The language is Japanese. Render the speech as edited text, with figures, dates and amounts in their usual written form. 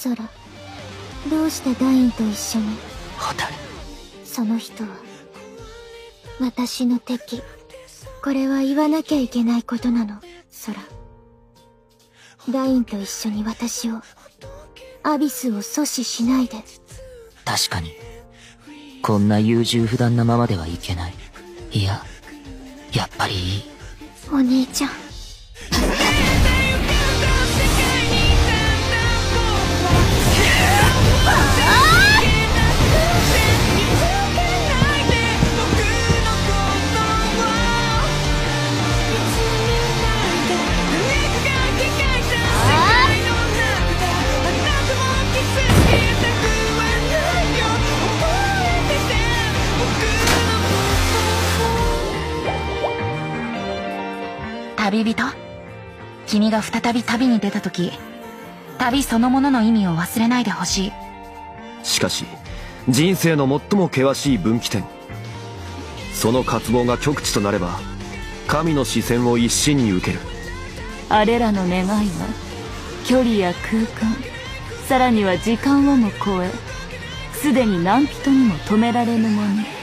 空、どうしてダインと一緒に？ 蛍。 その人は私の敵。これは言わなきゃいけないことなの、空。ダインと一緒に私を、アビスを阻止しないで。 確かにこんな優柔不断なままではいけない。いや、やっぱりいい。 お兄ちゃん。 旅人、君が再び旅に出た時、旅そのものの意味を忘れないでほしい。 しかし人生の最も険しい分岐点、その渇望が極致となれば神の視線を一身に受ける。 あれらの願いは距離や空間、さらには時間をも超え、すでに何人にも止められぬもの。